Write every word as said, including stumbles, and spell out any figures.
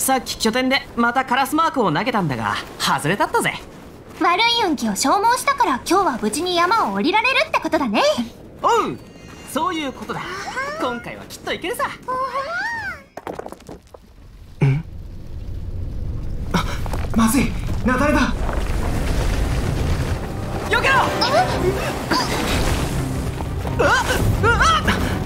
さっき拠点でまたカラスマークを投げたんだが外れだったぜ。 悪い運気を消耗したから今日は無事に山を降りられるってことだね。 おう、そういうことだ。今回はきっといけるさ。 ん？あ、まずい、雪崩だ。 よけろ。うわっうわっ